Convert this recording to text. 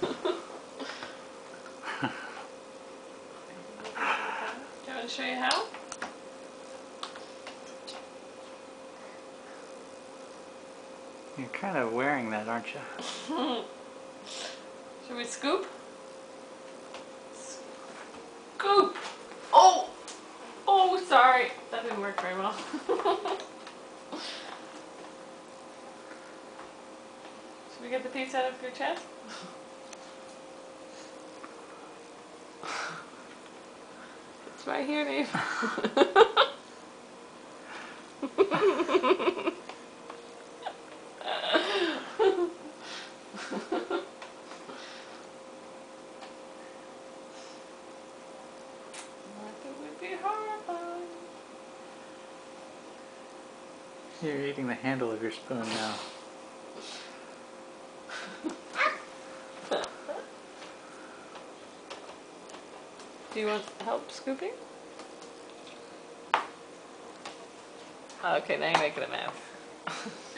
you want to show you how? You're kind of wearing that, aren't you? Should we scoop? Scoop! Oh! Oh, sorry. That didn't work very well. Should we get the piece out of your chest? It's right here, Niamh. You're eating the handle of your spoon now. Do you want help scooping? Okay, now you're making a mess.